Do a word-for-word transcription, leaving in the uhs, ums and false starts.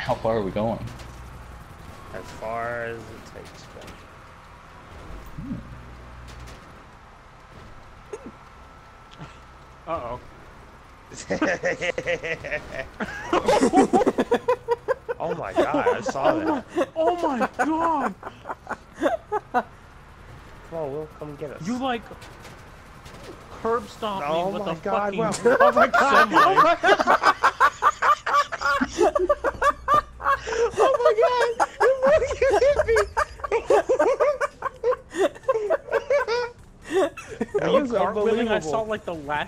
How far are we going? As far as it takes, bro. Uh oh. Oh my god, I saw that. Oh my god! Come on, Will, come get us. You like curb stomp me Oh with my a god, fucking Will. Oh my god! semi. Oh my god! You hit me! That Are you was cartwheeling? I saw unbelievable. like the last